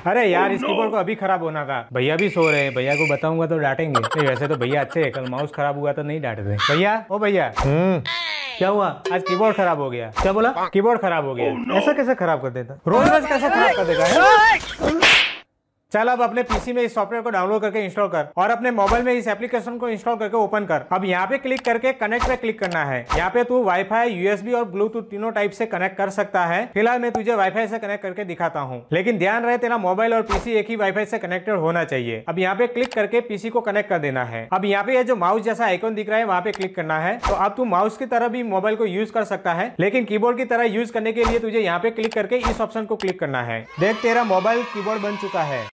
अरे यार इस कीबोर्ड को अभी खराब होना था। भैया भी सो रहे हैं, भैया को बताऊंगा तो डांटेंगे। नहीं वैसे तो भैया अच्छे हैं, कल माउस खराब हुआ तो नहीं डांटते। भैया ओ भैया क्या हुआ? आज कीबोर्ड खराब हो गया। क्या बोला? कीबोर्ड खराब हो गया। ऐसा कैसे खराब कर देता? रोज रोज कैसे खराब कर देगा? चल अब अपने पीसी में इस सॉफ्टवेयर को डाउनलोड करके इंस्टॉल कर और अपने मोबाइल में इस एप्लीकेशन को इंस्टॉल करके ओपन कर। अब यहाँ पे क्लिक करके कनेक्ट पे क्लिक करना है। यहाँ पे तू वाईफाई, यूएसबी और ब्लूटूथ तीनों टाइप से कनेक्ट कर सकता है। फिलहाल मैं तुझे वाईफाई से कनेक्ट करके दिखाता हूँ, लेकिन ध्यान रहे तेरा मोबाइल और पीसी एक ही वाईफाई से कनेक्टेड होना चाहिए। अब यहाँ पे क्लिक करके पीसी को कनेक्ट कर देना है। अब यहाँ पे जो माउस जैसा आइकॉन दिख रहा है वहाँ पे क्लिक करना है। तो अब तू माउस की तरह भी मोबाइल को यूज कर सकता है, लेकिन कीबोर्ड की तरह यूज करने के लिए तुझे यहाँ पे क्लिक करके इस ऑप्शन को क्लिक करना है। देख तेरा मोबाइल कीबोर्ड बन चुका है।